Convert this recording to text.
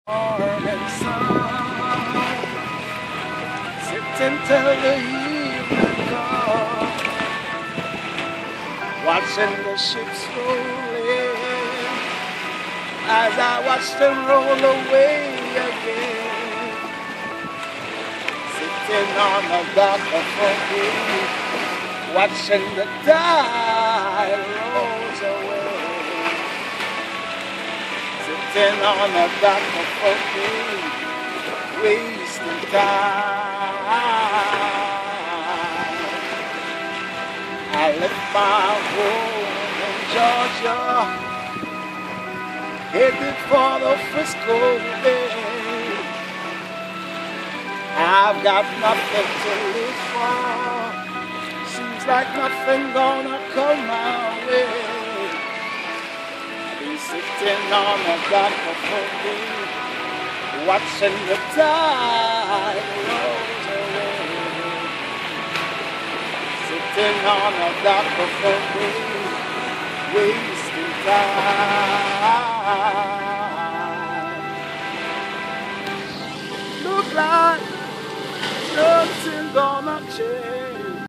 morning sun, sitting till the evening comes, watching the ships roll in, as I watch them roll away again, sitting on the dock of a bay, watching the tide rolls away. Sitting on the dock of a bay, wasting time. I left my home in Georgia, headed for the Frisco Bay. I've got nothing to live for, seems like nothing gonna come my way. Sitting on the dock of a bay, watching the tide rolls away. Sitting on the dock of a bay, wasting time. Look like nothing gonna change.